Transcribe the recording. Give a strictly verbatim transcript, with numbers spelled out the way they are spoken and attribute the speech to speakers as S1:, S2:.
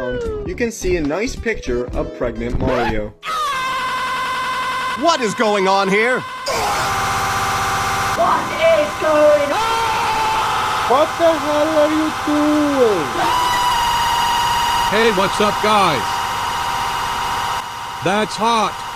S1: background, you can see a nice picture of pregnant Mario.
S2: What is going on here?
S3: What is going on?
S4: What the hell are you doing?
S5: Hey, what's up, guys? That's hot.